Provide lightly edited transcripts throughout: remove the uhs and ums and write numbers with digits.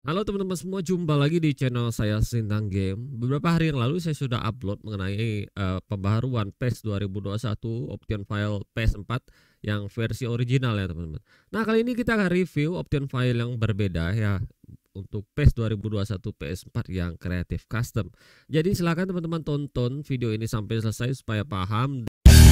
Halo teman-teman semua, jumpa lagi di channel saya Sintang Game. Beberapa hari yang lalu saya sudah upload mengenai pembaharuan PES 2021 Option File PS4 yang versi original ya teman-teman. Nah kali ini kita akan review option file yang berbeda ya untuk PES 2021 PS4 yang Creative Custom. Jadi silakan teman-teman tonton video ini sampai selesai supaya paham.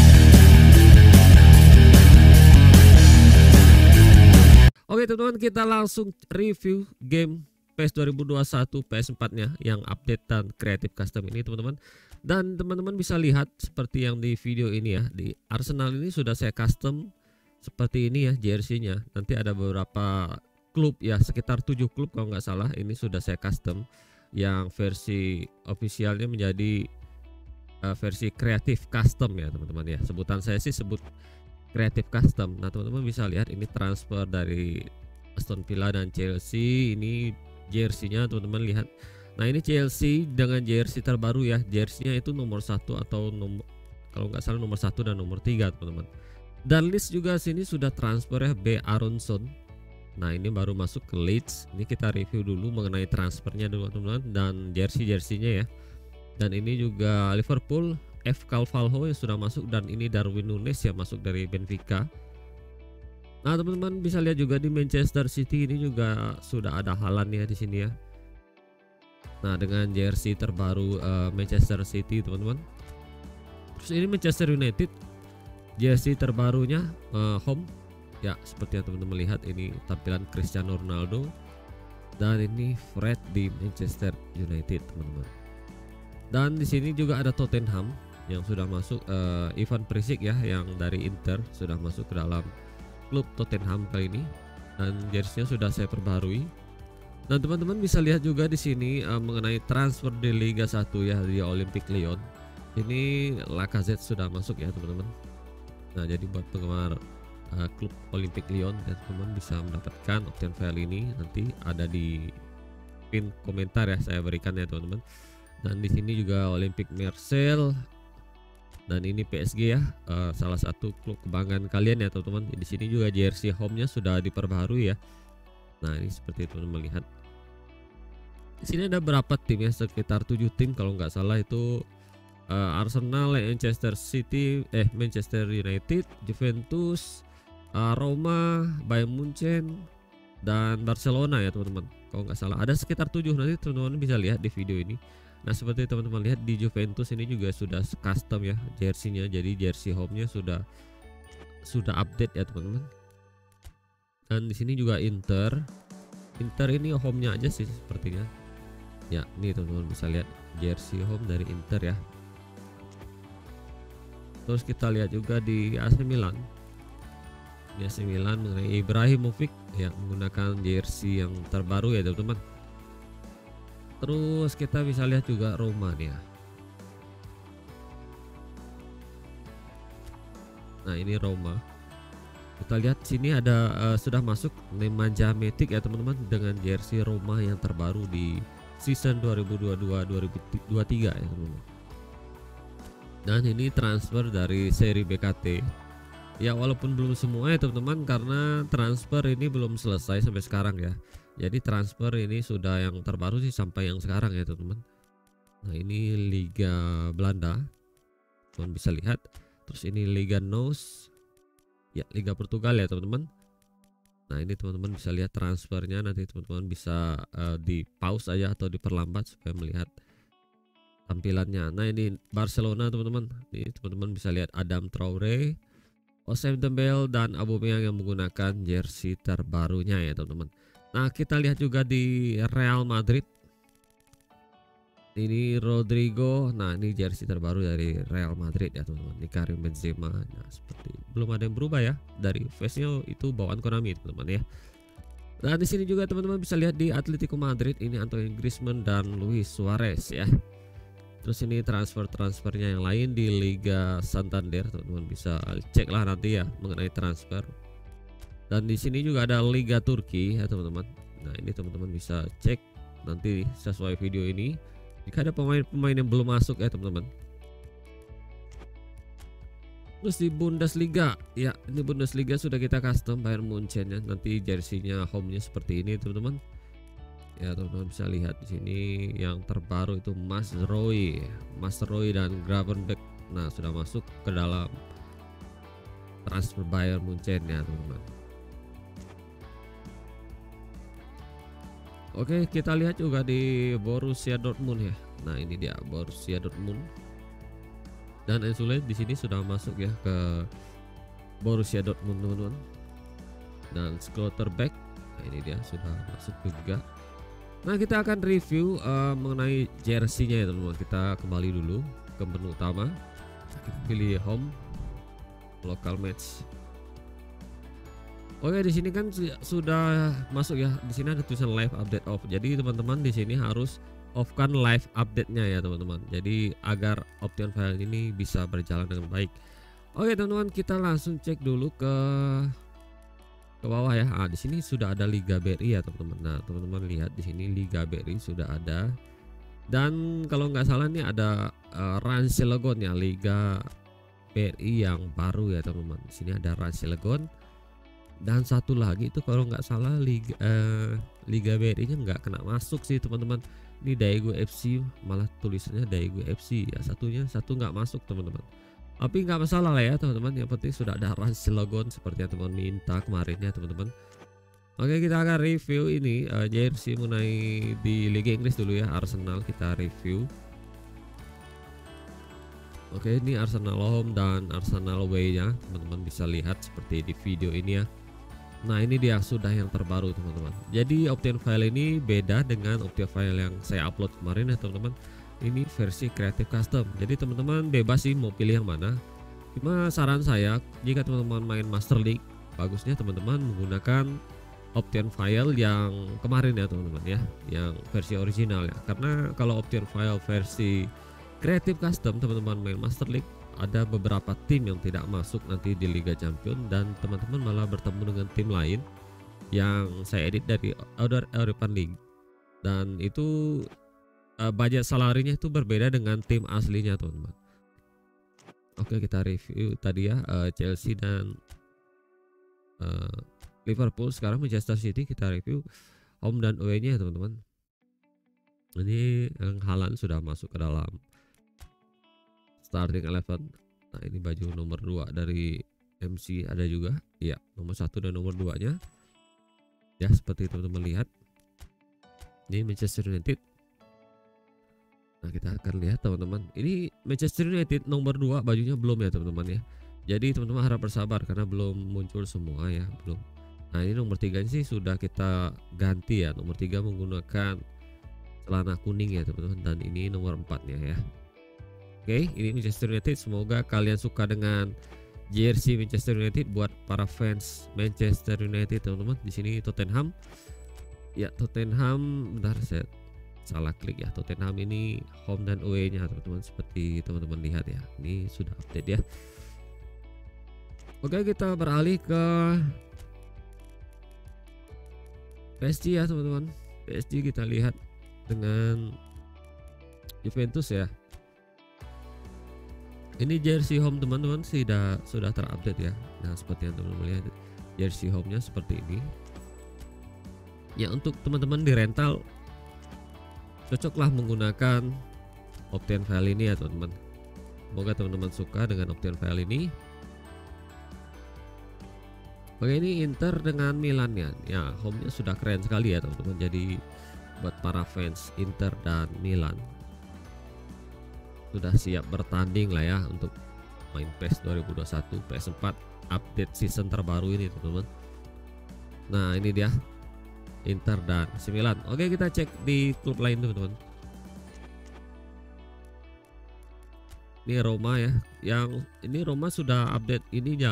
Oke teman-teman, kita langsung review game PES 2021 PS4-nya yang update dan Creative Custom ini teman-teman. Dan teman-teman bisa lihat seperti yang di video ini ya, di Arsenal ini sudah saya custom seperti ini ya jersey-nya. Nanti ada beberapa klub ya, sekitar 7 klub kalau nggak salah, ini sudah saya custom. Yang versi officialnya menjadi versi Creative Custom ya teman-teman ya. Sebutan saya sih sebut Creative Custom. Nah teman-teman bisa lihat ini transfer dari Aston Villa dan Chelsea. Ini jersey-nya teman-teman lihat. Nah ini Chelsea dengan jersey terbaru ya. Jersey-nya itu nomor 1 atau nomor, kalau nggak salah nomor 1 dan nomor 3 teman-teman. Dan list juga sini sudah transfer ya, B Aronson. Nah ini baru masuk ke Leeds. Ini kita review dulu mengenai transfernya dulu teman-teman, dan jersey-jerseynya ya. Dan ini juga Liverpool, F Carvalho yang sudah masuk, dan ini Darwin Nunes yang masuk dari Benfica. Nah teman-teman bisa lihat juga di Manchester City ini juga sudah ada Haaland ya di sini ya. Nah dengan jersey terbaru Manchester City teman-teman. Terus ini Manchester United, jersey terbarunya home ya, seperti yang teman-teman lihat ini tampilan Cristiano Ronaldo. Dan ini Fred di Manchester United teman-teman. Dan di sini juga ada Tottenham yang sudah masuk, Ivan Perisic ya yang dari Inter sudah masuk ke dalam klub Tottenham kali ini, dan jersey-nya sudah saya perbarui. Dan teman-teman bisa lihat juga di sini mengenai transfer di Liga 1 ya, di Olympique Lyon. Ini Lacazette sudah masuk ya teman-teman. Nah jadi buat penggemar klub Olympique Lyon ya teman-teman bisa mendapatkan option file ini, nanti ada di pin komentar ya saya berikan ya teman-teman. Dan di sini juga Olympique Marseille, dan ini PSG ya, salah satu klub kebanggaan kalian ya teman-teman. Di sini juga jersey home-nya sudah diperbaharui ya. Nah ini seperti itu teman-teman lihat. Di sini ada berapa tim ya, sekitar 7 tim kalau nggak salah itu. Arsenal, Manchester City, Manchester United, Juventus, Roma, Bayern Munchen, dan Barcelona ya teman-teman. Kalau nggak salah ada sekitar 7, nanti teman-teman bisa lihat di video ini. Nah seperti teman-teman lihat di Juventus ini juga sudah custom ya jersey-nya, jadi jersey home-nya sudah update ya teman-teman. Dan di sini juga Inter ini home-nya aja sih sepertinya. Ya, ini teman-teman bisa lihat jersey home dari Inter ya. Terus kita lihat juga di AC Milan. Di AC Milan mengenai Ibrahimovic ya, menggunakan jersey yang terbaru ya teman-teman. Terus kita bisa lihat juga Roma nih ya. Nah ini Roma. Kita lihat sini ada sudah masuk Nemanja Matic ya teman-teman, dengan jersey Roma yang terbaru di season 2022-2023 ya teman-teman. Dan ini transfer dari seri BKT. Ya walaupun belum semua ya teman-teman, karena transfer ini belum selesai sampai sekarang ya. Jadi transfer ini sudah yang terbaru sih sampai yang sekarang ya teman-teman. Nah ini Liga Belanda, teman bisa lihat. Terus ini Liga NOS ya, Liga Portugal ya teman-teman. Nah ini teman-teman bisa lihat transfernya, nanti teman-teman bisa di pause aja atau diperlambat supaya melihat tampilannya. Nah ini Barcelona teman-teman. Ini teman-teman bisa lihat Adam Traore, Ousmane Dembele, dan Aubameyang yang menggunakan jersey terbarunya ya teman-teman. Nah kita lihat juga di Real Madrid. Ini Rodrigo. Nah ini jersey terbaru dari Real Madrid ya teman-teman. Ini Karim Benzema. Nah seperti belum ada yang berubah ya, dari face-nya itu bawaan Konami teman-teman ya. Nah di sini juga teman-teman bisa lihat di Atletico Madrid ini Antoine Griezmann dan Luis Suarez ya. Terus ini transfernya yang lain di Liga Santander, teman-teman bisa cek lah nanti ya mengenai transfer. Dan di sini juga ada Liga Turki ya teman-teman. Nah ini teman-teman bisa cek nanti sesuai video ini jika ada pemain-pemain yang belum masuk ya teman-teman. Terus di Bundesliga ya, ini Bundesliga sudah kita custom Bayern Munchen ya, nanti jersey-nya home-nya seperti ini teman-teman. Ya teman-teman bisa lihat di sini yang terbaru itu Masroy dan Gravenberch. Nah sudah masuk ke dalam transfer Bayern Munchen ya teman-teman. Oke, kita lihat juga di Borussia Dortmund ya. Nah ini dia Borussia Dortmund, dan Ensule di sini sudah masuk ya ke Borussia Dortmund teman-teman. Dan Schlotterbeck, nah ini dia sudah masuk juga. Nah kita akan review mengenai jersey-nya ya teman-teman. Kita kembali dulu ke menu utama, kita pilih home, local match. Oke, di sini kan sudah masuk ya. Di sini ada tulisan live update off. Jadi teman-teman di sini harus off kan live update-nya ya teman-teman. Jadi agar option file ini bisa berjalan dengan baik. Oke teman-teman, kita langsung cek dulu ke bawah ya. Di sini sudah ada Liga BRI ya teman-teman. Nah teman-teman lihat di sini Liga BRI sudah ada, dan kalau nggak salah nih ada Ranselegon ya, Liga BRI yang baru ya teman-teman. Di sini ada Ranselegon, dan satu lagi itu kalau nggak salah Liga BRI nya nggak kena masuk sih teman-teman. Ini Daegu FC, malah tulisannya Daegu FC ya, satu nggak masuk teman-teman. Tapi nggak masalah lah ya teman-teman, yang penting sudah ada Ranselegon seperti yang teman minta kemarin ya teman-teman. Oke, kita akan review ini jersey mengenai di Liga Inggris dulu ya. Arsenal kita review. Oke, ini Arsenal home dan Arsenal away nya, teman-teman bisa lihat seperti di video ini ya. Nah ini dia sudah yang terbaru teman-teman. Jadi option file ini beda dengan option file yang saya upload kemarin ya teman-teman. Ini versi Creative Custom. Jadi teman-teman bebas sih mau pilih yang mana. Cuma saran saya, jika teman-teman main Master League, bagusnya teman-teman menggunakan option file yang kemarin ya teman-teman ya, yang versi original ya. Karena kalau option file versi Creative Custom teman-teman main Master League, ada beberapa tim yang tidak masuk nanti di Liga Champion, dan teman-teman malah bertemu dengan tim lain yang saya edit dari European League, dan itu budget salarinya itu berbeda dengan tim aslinya teman-teman. Oke, kita review tadi ya Chelsea dan Liverpool. Sekarang Manchester City kita review home dan away nya teman-teman. Ini Haaland sudah masuk ke dalam starting 11. Nah ini baju nomor 2 dari MC ada juga ya, nomor 1 dan nomor 2 nya ya, seperti teman-teman lihat. Ini Manchester United. Nah kita akan lihat teman-teman, ini Manchester United nomor 2 bajunya belum ya teman-teman ya. Jadi teman-teman harap bersabar karena belum muncul semua ya, belum. Nah ini nomor 3 sih sudah kita ganti ya, nomor 3 menggunakan celana kuning ya teman-teman, dan ini nomor 4 nya ya. Oke, ini Manchester United. Semoga kalian suka dengan jersey Manchester United buat para fans Manchester United teman-teman. Di sini Tottenham. Ya, Tottenham, bentar saya salah klik ya. Tottenham ini home dan away-nya teman-teman, seperti teman-teman lihat ya. Ini sudah update ya. Oke, kita beralih ke PSG ya teman-teman. PSG kita lihat dengan Juventus ya. Ini jersey home teman-teman sudah terupdate ya. Nah seperti yang teman-teman lihat, jersey home-nya seperti ini. Ya untuk teman-teman di rental, cocoklah menggunakan option file ini ya teman-teman. Semoga teman-teman suka dengan option file ini. Oke, ini Inter dengan Milan ya. Ya home-nya sudah keren sekali ya teman-teman. Jadi buat para fans Inter dan Milan, sudah siap bertanding lah ya untuk main PES 2021 PS4 update season terbaru ini teman-teman. Nah ini dia Inter dan Milan. Oke, kita cek di klub lain teman-teman. Ini Roma ya, yang ini Roma sudah update ininya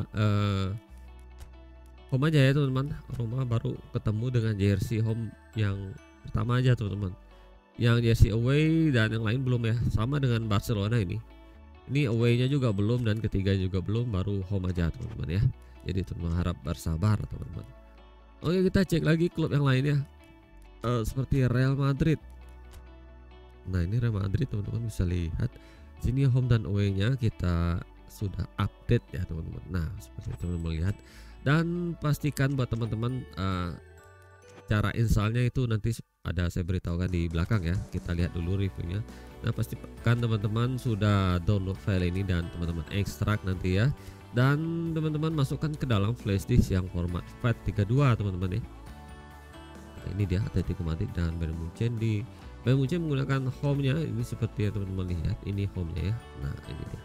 home aja ya teman-teman. Roma baru ketemu dengan jersey home yang pertama aja teman-teman. Yang jersey away dan yang lain belum ya, sama dengan Barcelona ini away-nya juga belum, dan ketiga juga belum, baru home aja teman-teman ya. Jadi teman-teman harap bersabar teman-teman. Oke, kita cek lagi klub yang lainnya seperti Real Madrid. Nah ini Real Madrid teman-teman bisa lihat sini home dan away-nya kita sudah update ya teman-teman. Nah seperti teman-teman lihat, dan pastikan buat teman-teman cara installnya itu nanti ada saya beritahukan di belakang ya. Kita lihat dulu reviewnya. Nah, pastikan teman-teman sudah download file ini dan teman-teman ekstrak nanti ya. Dan teman-teman masukkan ke dalam flash disk yang format FAT32 teman-teman ya. Nah, ini dia Atletico dan Bayern Munchen. Di Bayern Munchen menggunakan home-nya ini seperti yang teman-teman lihat, ini home-nya ya. Nah, ini dia.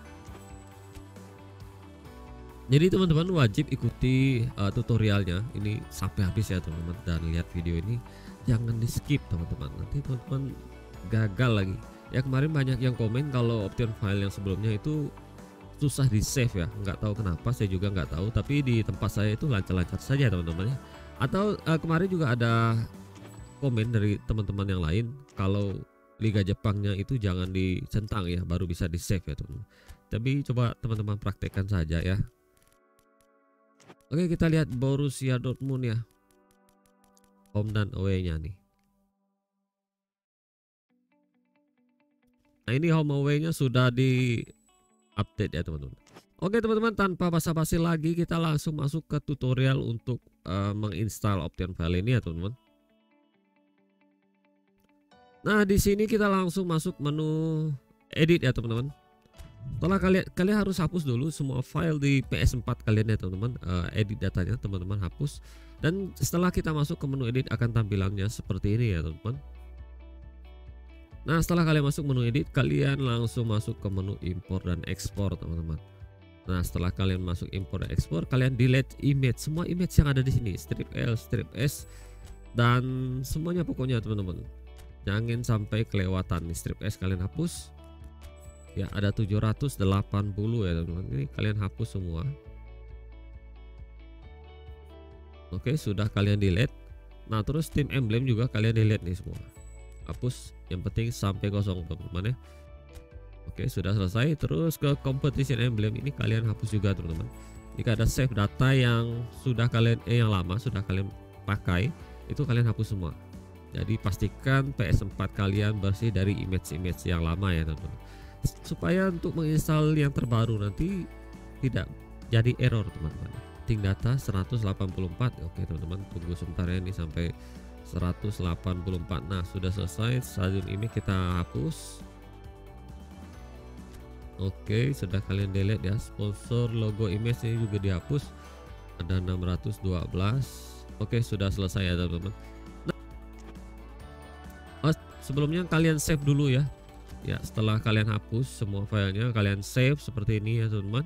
Jadi teman-teman wajib ikuti tutorialnya ini sampai habis ya teman-teman, dan lihat video ini jangan di skip teman-teman, nanti teman-teman gagal lagi ya. Kemarin banyak yang komen kalau option file yang sebelumnya itu susah di save ya, nggak tahu kenapa, saya juga nggak tahu, tapi di tempat saya itu lancar-lancar saja teman-teman ya. Atau kemarin juga ada komen dari teman-teman yang lain kalau Liga Jepangnya itu jangan dicentang ya, baru bisa di save ya teman-teman. Tapi coba teman-teman praktekkan saja ya. Oke, kita lihat Borussia Dortmund ya, home dan away-nya nih. Nah, ini home away-nya sudah di update ya teman-teman. Oke teman-teman, tanpa basa-basi lagi kita langsung masuk ke tutorial untuk menginstal option file ini ya teman-teman. Nah, di sini kita langsung masuk menu edit ya teman-teman. Setelah kalian harus hapus dulu semua file di PS4 kalian ya teman-teman, edit datanya teman-teman hapus. Dan setelah kita masuk ke menu edit akan tampilannya seperti ini ya teman-teman. Nah, setelah kalian masuk menu edit, kalian langsung masuk ke menu import dan ekspor teman-teman. Nah, setelah kalian masuk import dan ekspor, kalian delete image, semua image yang ada di sini, strip L, strip S, dan semuanya pokoknya teman-teman. Jangan sampai kelewatan nih, strip S kalian hapus. Ya, ada 780 ya teman-teman, ini kalian hapus semua. Oke, sudah kalian delete. Nah, terus tim emblem juga kalian delete nih semua, hapus, yang penting sampai kosong teman-teman ya. Oke, sudah selesai. Terus ke competition emblem ini kalian hapus juga teman-teman. Jika ada save data yang sudah kalian yang lama sudah kalian pakai, itu kalian hapus semua. Jadi pastikan PS4 kalian bersih dari image-image yang lama ya teman-teman, supaya untuk menginstal yang terbaru nanti tidak jadi error teman-teman. Ting data 184. Oke teman-teman, tunggu sebentar ya, ini sampai 184. Nah, sudah selesai. Stadion image kita hapus. Oke, sudah kalian delete ya. Sponsor logo image ini juga dihapus, ada 612. Oke, sudah selesai ya teman-teman. Nah, sebelumnya kalian save dulu ya. Ya, setelah kalian hapus semua filenya, kalian save seperti ini ya teman-teman.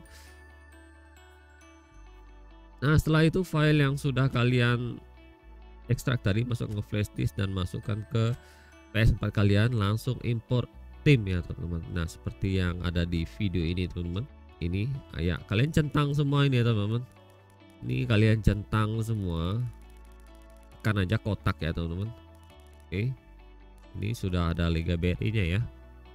Nah, setelah itu file yang sudah kalian ekstrak tadi masuk ke flash disk dan masukkan ke PS4 kalian, langsung import tim ya teman-teman. Nah, seperti yang ada di video ini teman-teman. Ini ya, kalian centang semua ini ya teman-teman. Ini kalian centang semua, tekan aja kotak ya teman-teman. Oke, ini sudah ada Liga BRI nya ya.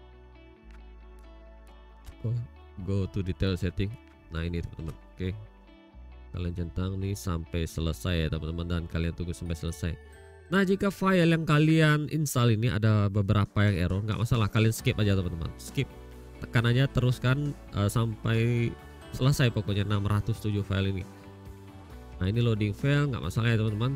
Go to detail setting. Nah, ini teman-teman. Oke, kalian centang nih sampai selesai ya teman-teman, dan kalian tunggu sampai selesai. Nah, jika file yang kalian install ini ada beberapa yang error, nggak masalah, kalian skip aja teman-teman, skip, tekan aja, teruskan sampai selesai, pokoknya 607 file ini. Nah, ini loading file, nggak masalah ya teman-teman.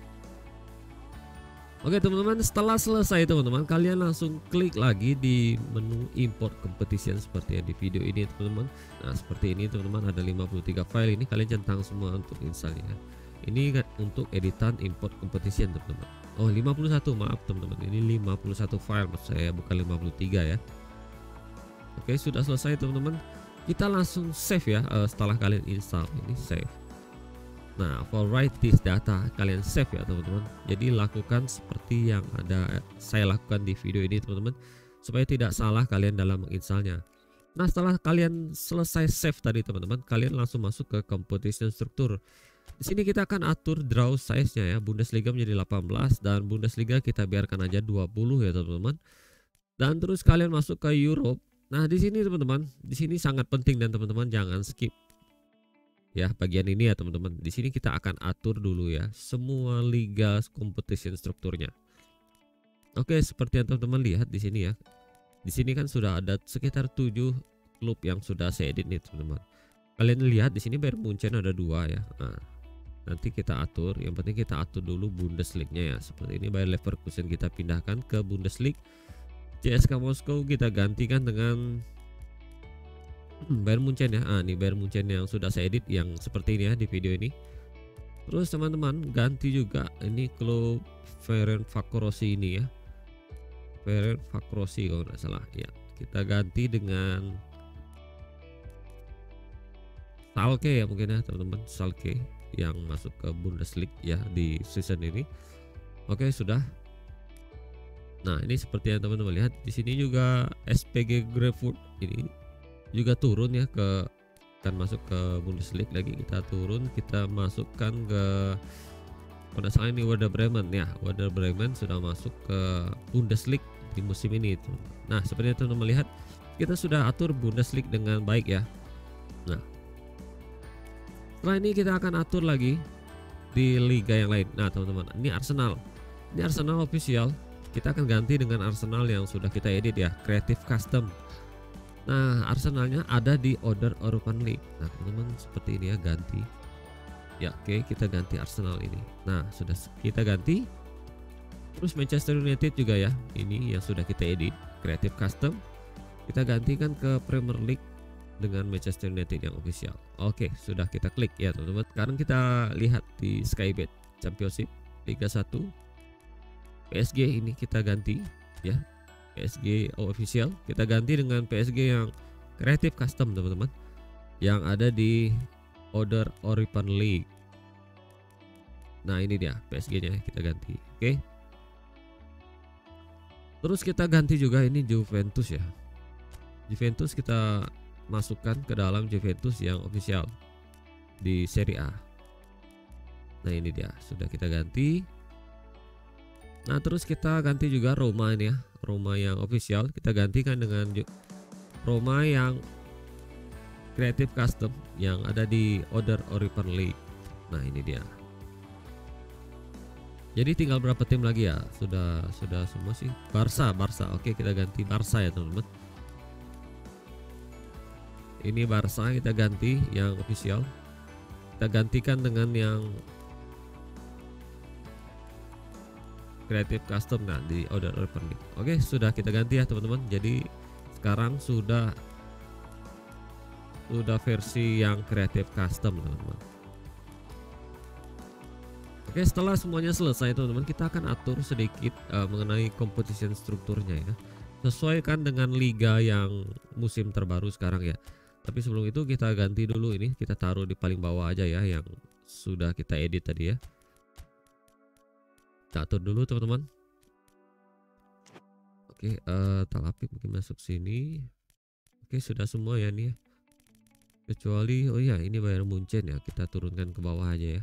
Oke teman-teman, setelah selesai teman-teman, kalian langsung klik lagi di menu import competition seperti yang di video ini teman-teman. Nah, seperti ini teman-teman, ada 53 file ini, kalian centang semua untuk installnya. Ini untuk editan import competition teman-teman. Oh, 51, maaf teman-teman, ini 51 file maksud saya, bukan 53 ya. Oke, sudah selesai teman-teman. Kita langsung save ya. Setelah kalian install ini, save. Nah, for write this data, kalian save ya teman-teman. Jadi lakukan seperti yang ada saya lakukan di video ini teman-teman, supaya tidak salah kalian dalam menginstalnya. Nah, setelah kalian selesai save tadi teman-teman, kalian langsung masuk ke competition struktur. Di sini kita akan atur draw size-nya ya. Bundesliga menjadi 18 dan Bundesliga kita biarkan aja 20 ya teman-teman. Dan terus kalian masuk ke Europe. Nah, di sini teman-teman, di sini sangat penting dan teman-teman jangan skip. Ya, bagian ini ya teman-teman. Di sini kita akan atur dulu ya semua liga competition strukturnya. Oke, seperti yang teman-teman lihat di sini ya. Di sini kan sudah ada sekitar 7 klub yang sudah saya edit nih teman-teman. Kalian lihat di sini Bayern Munchen ada 2 ya. Nah, nanti kita atur. Yang penting kita atur dulu Bundesliga-nya ya. Seperti ini Bayer Leverkusen kita pindahkan ke Bundesliga. CSKA Moskow kita gantikan dengan Bayern Munchen ya. Ini Bayern Munchen yang sudah saya edit yang seperti ini ya di video ini. Terus teman-teman ganti juga ini klub Ferencvárosi ini ya. Ferencvárosi kalau nggak salah ya. Kita ganti dengan Schalke ya mungkin ya teman-teman, Schalke yang masuk ke Bundesliga ya di season ini. Oke, sudah. Nah, ini seperti yang teman-teman lihat di sini juga SPG Grefurt ini juga turun ya ke akan masuk ke Bundesliga lagi. Kita turun, kita masukkan ke pada saat ini Werder Bremen ya. Werder Bremen sudah masuk ke Bundesliga di musim ini itu. Nah, seperti yang teman-teman lihat, kita sudah atur Bundesliga dengan baik ya. Nah, setelah ini kita akan atur lagi di liga yang lain. Nah, teman-teman, ini Arsenal. Ini Arsenal official. Kita akan ganti dengan Arsenal yang sudah kita edit ya, Creative Custom. Nah, Arsenalnya ada di Order European League. Nah, teman-teman seperti ini ya, ganti. Ya, oke, kita ganti Arsenal ini. Nah, sudah kita ganti. Terus Manchester United juga ya. Ini yang sudah kita edit, Creative Custom. Kita gantikan ke Premier League dengan Manchester United yang official. Oke, sudah kita klik ya, teman-teman. Sekarang kita lihat di Skybet Championship Liga 1. PSG ini kita ganti ya. PSG official kita ganti dengan PSG yang Creative Custom teman-teman, yang ada di Order European League. Nah, ini dia PSG nya kita ganti. Oke, terus kita ganti juga ini Juventus ya. Juventus kita masukkan ke dalam Juventus yang official di Serie A. Nah, ini dia sudah kita ganti. Nah, terus kita ganti juga Roma ini ya, Roma yang official kita gantikan dengan Roma yang Creative Custom yang ada di Order European League. Nah, ini dia. Jadi tinggal berapa tim lagi ya? Sudah semua sih. Barca. Oke, kita ganti Barca ya teman-teman. Ini Barca kita ganti yang official. Kita gantikan dengan yang Creative Custom nah di Order European League. Oke, sudah kita ganti ya teman-teman. Jadi sekarang sudah versi yang Creative Custom teman-teman. Oke, setelah semuanya selesai teman-teman, kita akan atur sedikit mengenai competition strukturnya ya. Sesuaikan dengan liga yang musim terbaru sekarang ya. Tapi sebelum itu kita ganti dulu ini, kita taruh di paling bawah aja ya yang sudah kita edit tadi ya. Kita atur dulu teman-teman. Oke, Talapip mungkin masuk sini. Oke, sudah semua ya nih. Kecuali oh ya, ini Bayern Munchen ya, kita turunkan ke bawah aja ya.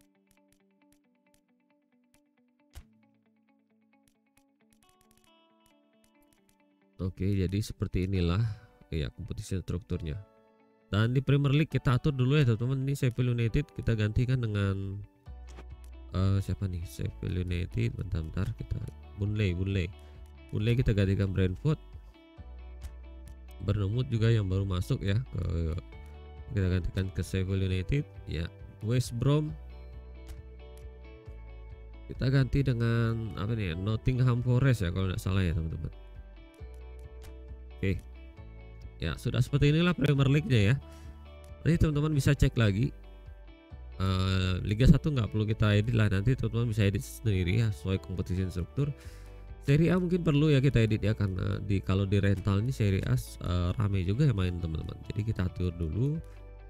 Oke, jadi seperti inilah ya kompetisi strukturnya. Dan di Premier League kita atur dulu ya teman-teman. Ini Sheffield United kita gantikan dengan siapa nih? Sheffield United, bentar kita Burnley kita gantikan Brentford. Bournemouth juga yang baru masuk ya, kita gantikan ke Sheffield United ya. West Brom kita ganti dengan apa nih? Nottingham Forest ya kalau nggak salah ya teman-teman. Oke ya, sudah seperti inilah Premier League-nya ya. Nanti teman-teman bisa cek lagi. Liga 1 nggak perlu kita edit lah, nanti teman-teman bisa edit sendiri ya sesuai kompetisi struktur. Serie A mungkin perlu ya kita edit ya, karena kalau di rental ini Serie A rame juga ya main teman-teman. Jadi kita atur dulu.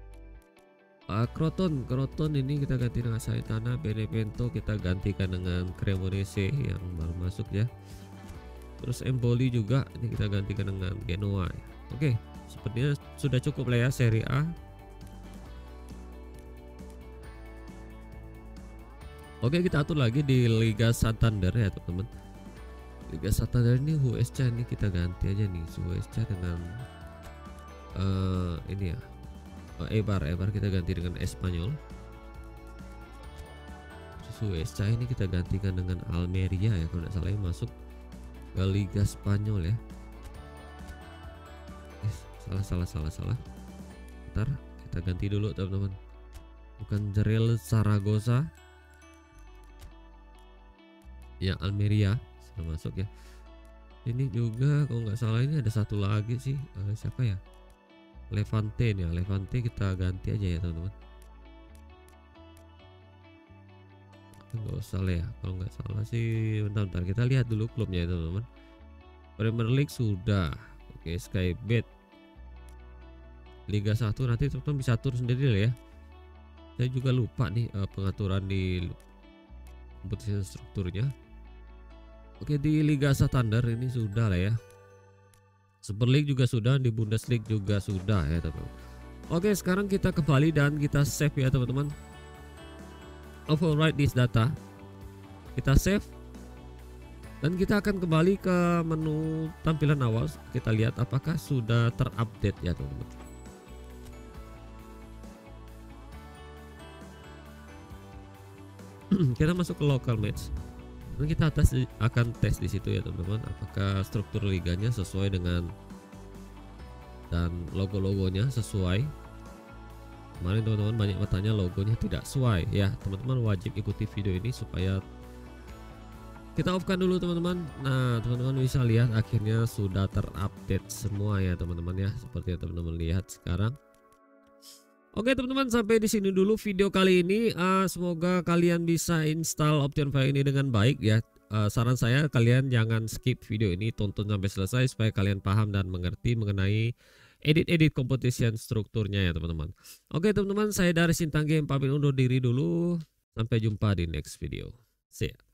Croton ini kita ganti dengan Salernitana. Benevento kita gantikan dengan Cremonese yang baru masuk ya. Terus Empoli juga ini kita gantikan dengan Genoa ya. Oke, sepertinya sudah cukup lah ya Serie A. Oke, kita atur lagi di Liga Santander ya teman-teman. Liga Santander ini Huesca ini kita ganti aja nih Huesca dengan ini ya, Eibar kita ganti dengan Espanyol. Huesca ini kita gantikan dengan Almeria ya kalau tidak salah ya, masuk ke Liga Spanyol ya. Salah. Bentar, kita ganti dulu teman-teman. bukan Real Zaragoza ya, Almeria sudah masuk ya. Ini juga kalau nggak salah ini ada satu lagi sih, siapa ya, Levante nih ya. Levante kita ganti aja ya teman-teman, nggak usah lah ya kalau nggak salah sih. Bentar kita lihat dulu klubnya ya teman-teman. Premier League sudah, oke. Skybet Liga 1 nanti teman-teman bisa atur sendiri lah ya. Saya juga lupa nih pengaturan di kompetisi strukturnya. Oke, di Liga Santander ini sudah lah ya. Super League juga sudah, di Bundesliga juga sudah ya teman-teman. Oke, sekarang kita kembali dan kita save ya teman-teman. Overwrite this data. Kita save. Dan kita akan kembali ke menu tampilan awal. Kita lihat apakah sudah terupdate ya teman-teman. Kita masuk ke local match. Dan kita akan tes di situ ya teman-teman, apakah struktur liganya sesuai dengan dan logo-logonya sesuai. Kemarin teman-teman banyak bertanya logonya tidak sesuai ya, teman-teman wajib ikuti video ini supaya kita off-kan dulu teman-teman. Nah teman-teman bisa lihat akhirnya sudah terupdate semua ya teman-teman ya, seperti yang teman-teman lihat sekarang. Oke teman-teman, sampai di sini dulu video kali ini. Semoga kalian bisa install Option File ini dengan baik ya. Saran saya kalian jangan skip video ini, tonton sampai selesai supaya kalian paham dan mengerti mengenai edit competition strukturnya ya teman-teman. Oke teman-teman, saya dari Sintang Game pamit undur diri dulu. Sampai jumpa di next video. See ya.